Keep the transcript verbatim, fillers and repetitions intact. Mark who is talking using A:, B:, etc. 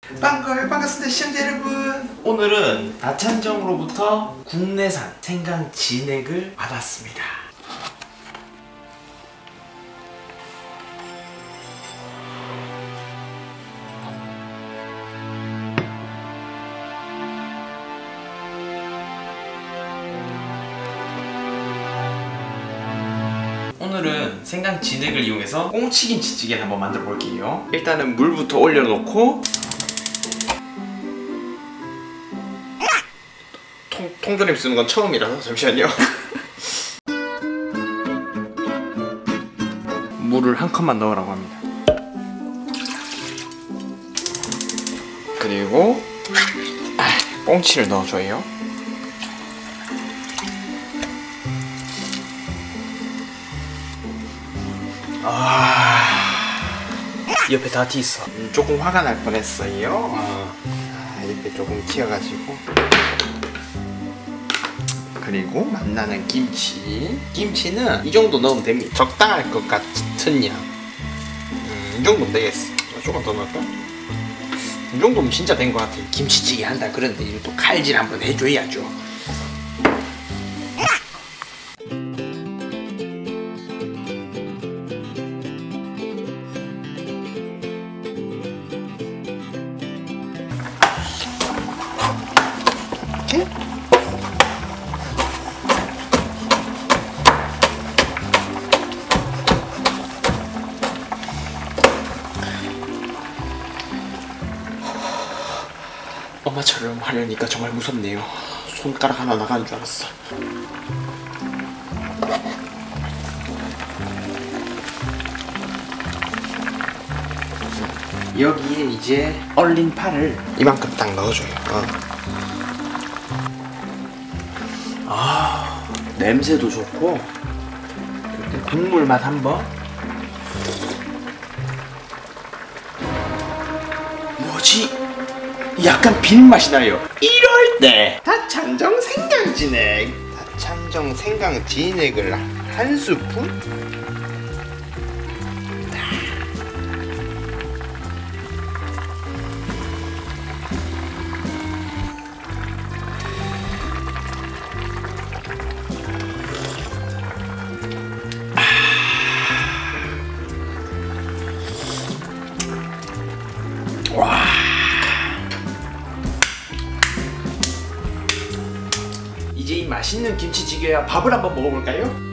A: 반가워요. 반갑습니다 시청자 여러분. 오늘은 다찬정으로부터 국내산 생강 진액을 받았습니다. 오늘은 생강 진액을 이용해서 꽁치김치찌개를 한번 만들어 볼게요. 일단은 물부터 올려놓고 통, 통조림 쓰는 건 처음이라서 잠시만요. 물을 한 컵만 넣으라고 합니다. 그리고 아, 꽁치를 넣어줘요. 아... 옆에 다 튀었어. 음, 조금 화가 날 뻔했어요. 어. 아, 옆에 조금 튀어가지고. 그리고 맛나는 김치. 김치는 이 정도 넣으면 됩니다. 적당할 것 같은 양. 음, 이 정도면 되겠어. 조금 더 넣을까? 이 정도면 진짜 된 것 같아요. 김치찌개 한다 그런데 이거 또 칼질 한번 해줘야죠. 이렇게. 엄마처럼 하려니까 정말 무섭네요. 손가락 하나 나가는 줄 알았어. 여기에 이제 얼린 파를 이만큼 딱 넣어줘요. 어. 아, 냄새도 좋고 국물 맛 한번. 뭐지? 약간 비린맛이 나요. 이럴 때 다찬정 생강 진액. 다찬정 생강 진액을 한 스푼? 와. 이제 이 맛있는 김치찌개와 밥을 한번 먹어볼까요?